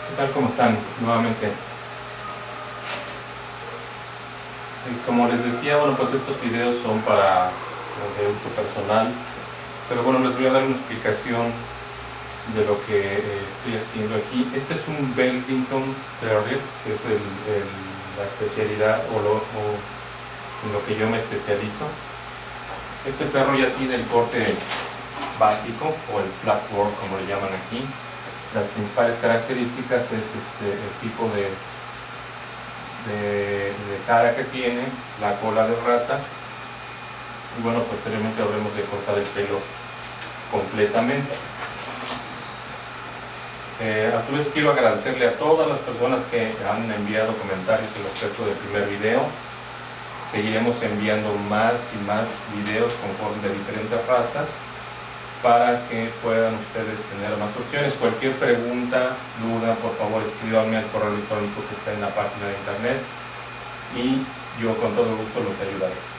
¿Qué tal? ¿Cómo están? Nuevamente. Como les decía, bueno, pues estos videos son para de uso personal, pero bueno, les voy a dar una explicación de lo que estoy haciendo aquí. Este es un Beltington Terrier, que es la especialidad en lo que yo me especializo. Este perro ya tiene el corte básico o el flat board, como le llaman aquí. Las principales características es el tipo de cara que tiene, la cola de rata, y bueno, posteriormente habremos de cortar el pelo completamente. A su vez quiero agradecerle a todas las personas que han enviado comentarios al respecto del primer video. Seguiremos enviando más y más videos conforme de diferentes razas para que puedan ustedes tener más opciones. Cualquier pregunta, duda, por favor escríbanme al correo electrónico que está en la página de internet y yo con todo gusto los ayudaré.